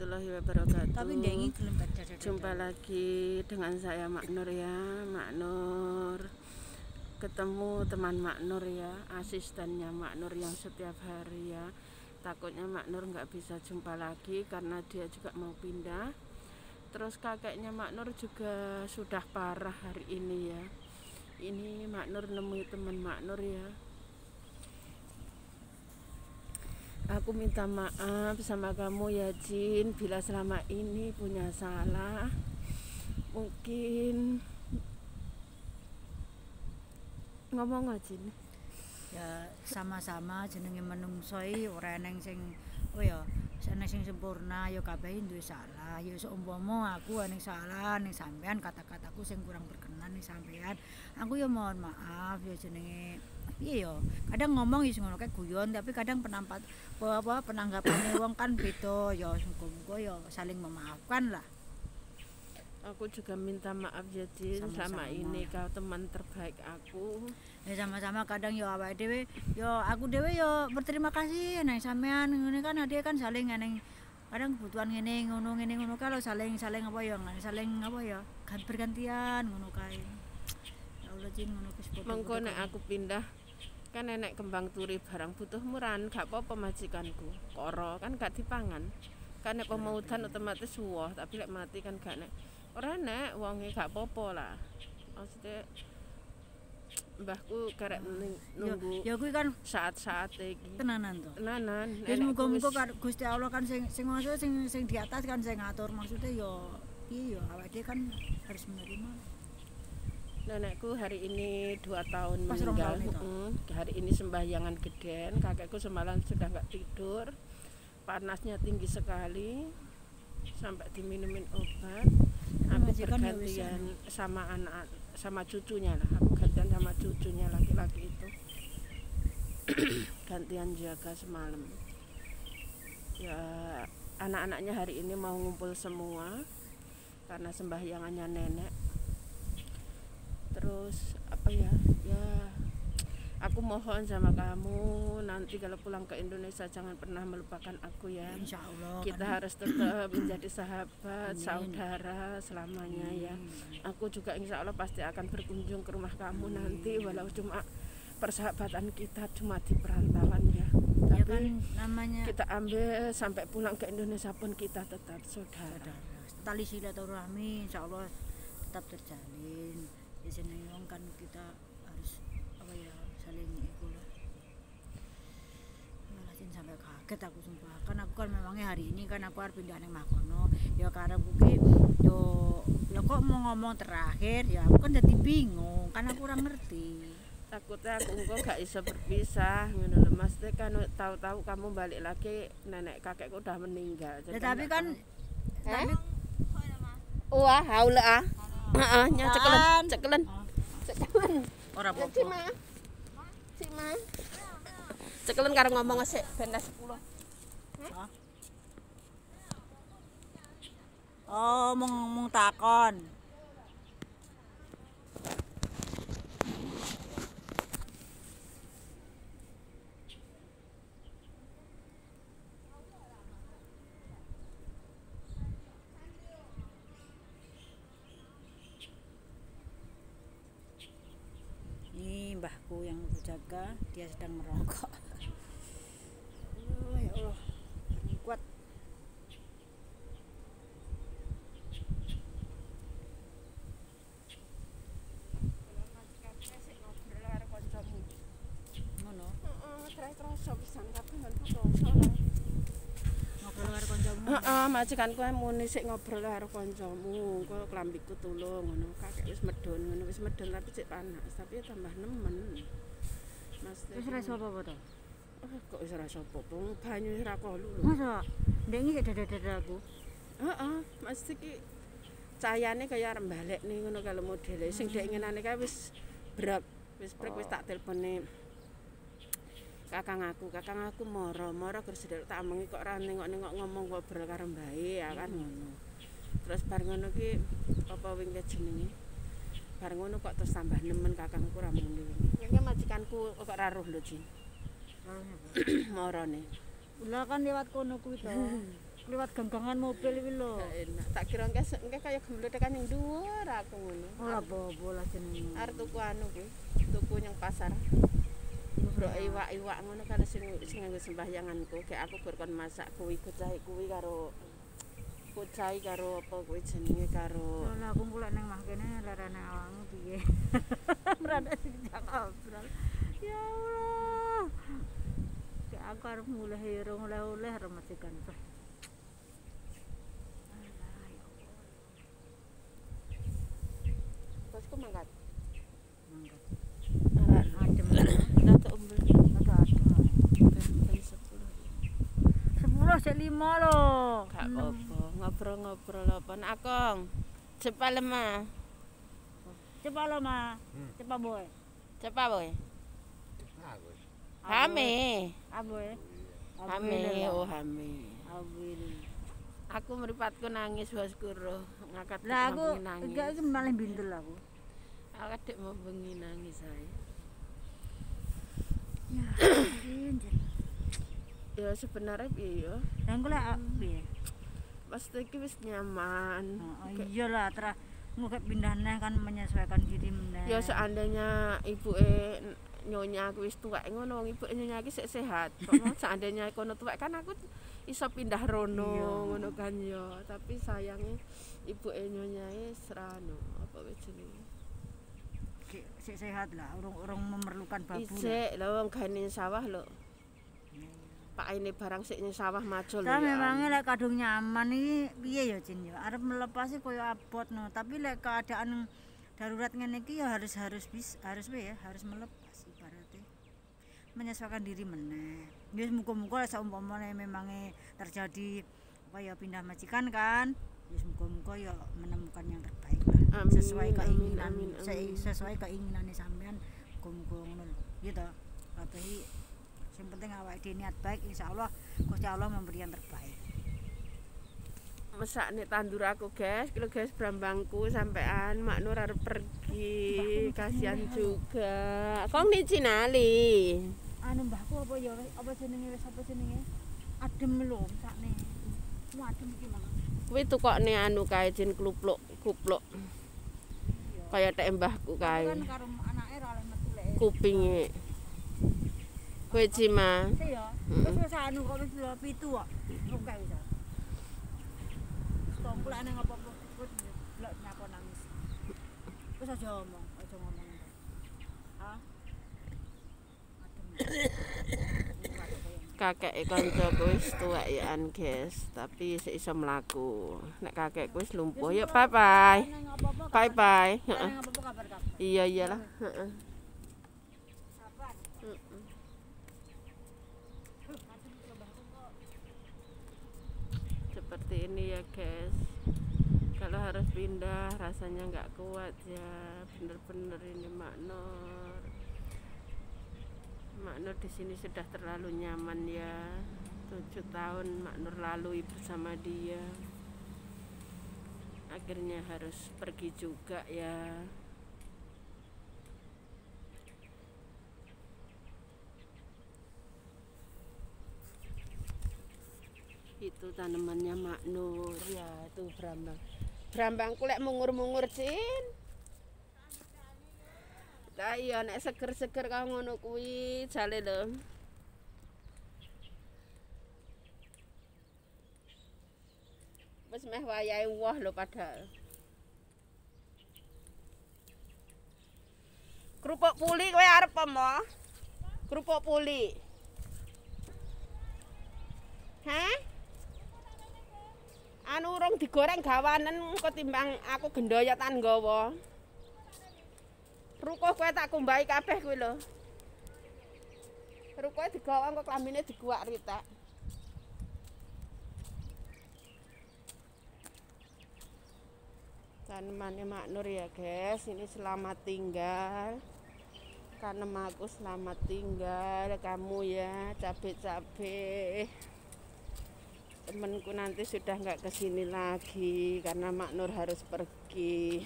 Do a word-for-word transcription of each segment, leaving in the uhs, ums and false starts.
warahmatullahi wabarakatuh. Tapi ndengi gelem dada. Jumpa lagi dengan saya Mak Nur ya, Mak Nur. Ketemu teman Mak Nur ya, asistennya Mak Nur yang setiap hari ya. Takutnya Mak Nur nggak bisa jumpa lagi karena dia juga mau pindah. Terus kakeknya Mak Nur juga sudah parah hari ini ya. Ini Mak Nur nemui teman Mak Nur ya. Aku minta maaf sama kamu ya Jin, bila selama ini punya salah. Mungkin ngomong aja Jin. Ya sama-sama jenenge menungso iki ora eneng sing oh ya, ana sing sempurna ya kabeh duwe salah. Ya seumpama aku ana salah ning sampean kata-kataku sing kurang berkenan ning sampean. Aku ya mohon maaf ya jenenge iya ya, kadang ngomong ya ngono kae guyon tapi kadang penampat apa penanggapane wong kan beda ya muga-muga ya saling memaafkan lah. Aku juga minta maaf ya Jin, selama ini kau teman terbaik aku. Ya sama-sama kadang ya awake dhewe ya aku dhewe ya berterima kasih nang sampean ngene kan ade kan saling neng kadang kebutuhan ngene ngono ngene ngono kalau saling saling apa ya saling apa ya kan bergantian ngono kae. Ya Allah Jin ngono wis padha. Mengko nek aku pindah kan nenek kembang turi barang butuh muran gak apa-apa majikanku. Koro kan gak dipangan. Kan nek pemautan otomatis suwah tapi lek mati kan gak nek. Ora nek wonge gak apa-apa lah. Maksudnya mbahku karek nunggu ya kuwi kan saat-saat iki tenanan to. Tenanan. Wis muga-muga Gusti Allah kan sing sing sing sing di atas kan sing ngatur maksudnya ya piye ya awake kan harus menerima. Nenekku hari ini dua tahun meninggal. Mm, hari ini sembahyangan geden. Kakekku semalam sudah nggak tidur. Panasnya tinggi sekali sampai diminumin obat. Aku bergantian sama anak sama cucunya lah. Aku gantian sama cucunya laki-laki itu. Gantian jaga semalam. Ya anak-anaknya hari ini mau ngumpul semua karena sembahyangannya nenek. Terus apa ya ya aku mohon sama kamu nanti kalau pulang ke Indonesia jangan pernah melupakan aku ya. Insya Allah kita kan harus tetap menjadi sahabat. Amin. Saudara selamanya. Amin. Ya aku juga insya Allah pasti akan berkunjung ke rumah kamu. Amin. Nanti walau cuma persahabatan kita cuma di perantauan ya, ya tapi kan, namanya kita ambil sampai pulang ke Indonesia pun kita tetap saudara. Tali silaturahmi insya Allah tetap terjalin. Di sini wong kan kita harus apa ya saling iku lah. Malah sampai kaget aku sumpah. Kan aku kan memangnya hari ini kan aku harus pindah ning makono. Ya karep kuwi yo lho kok mau ngomong terakhir ya aku kan jadi bingung kan aku kurang ngerti. Takutnya aku engko gak iso berpisah ngono lho Mas. Kan tahu-tahu kamu balik lagi nenek kakekku udah meninggal. Ya, tapi kan tahu. tapi wah haula ah. Heeh, nya cekelen, cekelen. Cekelen. Ora apa-apa. Cik Ma. Cik Ma. Cekelen karo ngomong sik ben sepuluh. Hah? Oh, mung mung takon. Ini mbahku yang jaga, dia sedang merokok. Oh ya Allah, kuat. Ngono. Heeh, terakhir kroso pisan tapi men kroso lah. Ngobrol karo kancamu. Heeh, majikanku muni sik ngobrol karo kancamu, engko klambiku tulung ngono. Kakek wis medun ngono, wis medun tapi sik panas, tapi tambah nemen. Mas. Wis ora apa-apa to? Oh, kok wis ora apa-apa, banyu ora kolu lho. Masa ndek iki dada-dadaku. Heeh, Mas iki cahayane kaya arep balik nih ngono kalau modele. Sing dek ngenane kae wis brek, wis brek wis tak telpone kakang aku, kakang aku moro, moro terus tak mengi kok ora nengok-nengok ngomong ngobrol karo mbae ya kan ngono. Terus bar ngono ki apa wingi jenenge? Bar ngono kok terus tambah nemen kakangku ora muni. Wingi majikanku kok ora roh lho, Jin. Morone. Lah kan lewat kono kuwi to. lewat ganggangan mobil iki lho. Gak enak. Tak kira engke engke kaya gemblot tekan ning dhuwur aku ngono. Ora apa-apa lah jenenge. Arep tuku anu kuwi, tuku nyang pasar. Bro iwak-iwak ngono kan sing sing nganggo sembahyanganku. Kayak aku gur kon masak kuwi kucai kuwi karo kucai karo apa kuwi jenenge karo. Lah aku golek nang mah kene lerene awakmu piye. Rada sing jakobral. Ya Allah. Kayak aku arep mulai urung oleh-oleh remetikan tuh. Bosku mangkat. Mangkat. Ora Adem. rada umbel. Ada adem. Ben sepuluh. sepuluh sik lima lho. Gak apa-apa, ngobrol-ngobrol apa nak Akong. Cepat lemah. Cepat lo mah. Cepat boy. Cepat boy. Hame. Aboy. Hame, oh hame. Awil. Aku mripatku nangis bosku roh. Ngangkat Lah aku nangis. gak iki malah bindel aku. Aku kadek mau bengi nangis saya. Ya, anjir. Ya sebenarnya piye ya? Lah engko lek piye? Pasti iki wis nyaman. Oh, iyalah terus ngukep pindah neh kan menyesuaikan diri meneh. Ya seandainya ibuke nyonya aku wis tuwek ngono, wong ibuke nyonya iki sik sehat. Pokoke seandainya kono tuwek kan aku iso pindah rono Iya. ngono kan ya. Tapi sayangnya ibuke nyonya wis ra anu, apa wis jenenge? Sik sik sehat lah, urung-urung memerlukan babu. Isik lho wong gane sawah lho. Pak ini barang sik ning sawah macul Lah memangnya lek kadung nyaman iki piye ya Jin ya. Arep melepas iki koyo abot no, tapi lek keadaan darurat ngene iki ya harus harus bis harus we ya, harus melepas ibaratnya. Menyesuaikan diri meneh. Wis muga-muga saumpamane memangnya terjadi apa ya pindah majikan kan. Wis muga-muga ya menemukan yang terbaik lah. Amin, Sesuai keinginan amin, amin, amin. sesuai keinginane sampean muga-muga ngono lho. Gitu. Kabeh yang penting awake dhewe niat baik, insyaallah Gusti Allah memberi yang terbaik. Mesak nih tandur aku guys, kalau guys brambangku sampean Mak Nur arep pergi, kasihan juga. Kong nih Cinali. Anu mbahku apa ya apa jenenge wis apa jenenge? Adem lho sakne. Mu adem iki malah. Kuwi tukokne anu kae jin klupluk, kupluk. Kaya tek mbahku kae. Kan karo anake ra oleh metu lek. Kupinge. Kowe Cima. Sik ya. Wis wis anu kok wis lho pitu kok. Rung kae wis. Tongkul ana apa-apa wis blok nyapa nangis. Wis aja ngomong, aja ngomong. Ah. Adem. Kakek kancaku wis tuwek ya an guys, tapi isih iso mlaku. Nek kakekku wis lumpuh. Yuk bye bye. Bye bye. Heeh. Nang apa kabar-kabar? Iya iyalah, heeh. Sabar. Heeh. Seperti ini ya guys. Kalau harus pindah rasanya nggak kuat ya. Bener-bener ini Mak Nur. Mak Nur di sini sudah terlalu nyaman ya. Tujuh tahun Mak Nur lalui bersama dia. Akhirnya harus pergi juga ya. Itu tanamannya Mak Nur ya, itu brambang. Brambangku lek mungur-mungur Cin. Lah iya nek seger-seger kaya ngono kuwi jale lho. Wis meh wayahe woh lho padahal. Kerupuk puli kowe arep apa, Mo? Kerupuk puli. Hah? Anu urung digoreng gawanen ketimbang aku gendoyotan nggawa. Rukuh kowe tak kumbahi kabeh kuwi lho. Rukuhe digawa engko klambine diguwak ritek. Tanamannya Mak Nur ya guys, ini selamat tinggal. Karena aku selamat tinggal, kamu ya cabe-cabe. Temenku nanti sudah nggak kesini lagi karena Mak Nur harus pergi.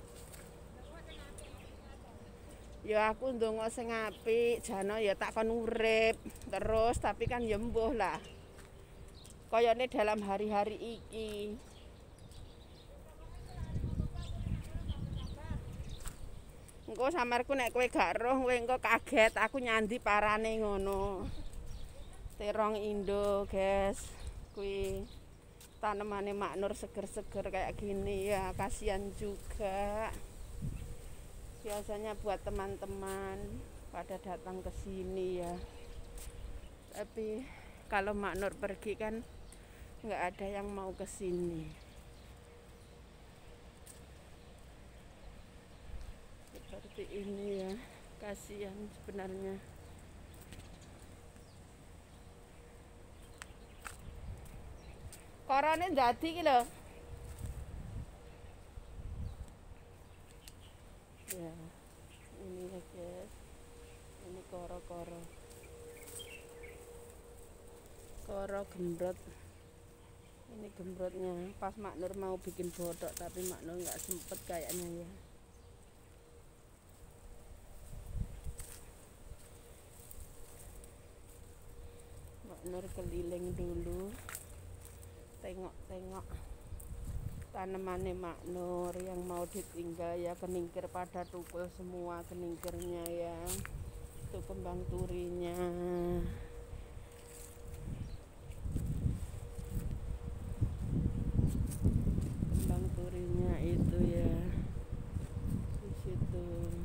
Ya aku ndonga sing apik, jana ya tak kon urip terus tapi kan ya mbuh lah. Koyone dalam hari-hari iki. Engko samarku nek kowe gak roh, kowe engko kaget aku nyandi parane ngono. Terong Indo, guys. Kuwi tanemane Mak Nur seger-seger kayak gini ya, kasihan juga. Biasanya buat teman-teman pada datang ke sini ya. Tapi kalau Mak Nur pergi kan nggak ada yang mau ke sini. Seperti ini ya, kasihan sebenarnya. Korone dadi iki lho. Ya, ini ya guys. Ini koro-koro. Koro gembrot. Ini gembrotnya. Pas Mak Nur mau bikin bodok tapi Mak Nur nggak sempet kayaknya ya. Mak Nur keliling dulu. Tengok-tengok tanamannya Mak Nur yang mau ditinggal ya, keningkir pada tukul semua keningkirnya ya. Itu kembang turinya. Kembang turinya itu ya. Di situ.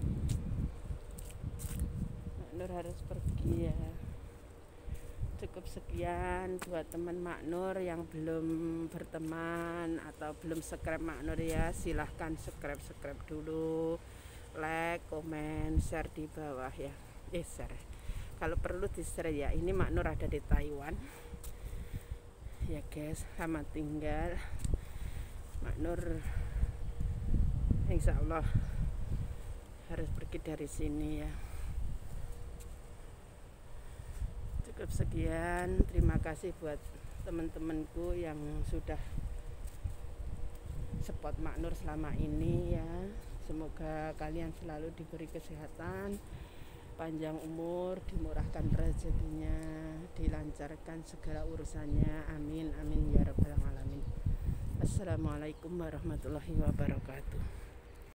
Mak Nur harus pergi ya. Cukup sekian buat teman Mak Nur yang belum berteman atau belum subscribe Mak Nur ya, silahkan subscribe subscribe dulu, like, komen, share di bawah ya. Eh share, kalau perlu di share ya. Ini Mak Nur ada di Taiwan ya guys, selamat tinggal. Mak Nur insya Allah harus pergi dari sini ya. Cukup sekian, terima kasih buat teman-temanku yang sudah support Mak Nur selama ini ya. Semoga kalian selalu diberi kesehatan, panjang umur, dimurahkan rezekinya, dilancarkan segala urusannya, amin amin ya rabbal alamin. Assalamualaikum warahmatullahi wabarakatuh.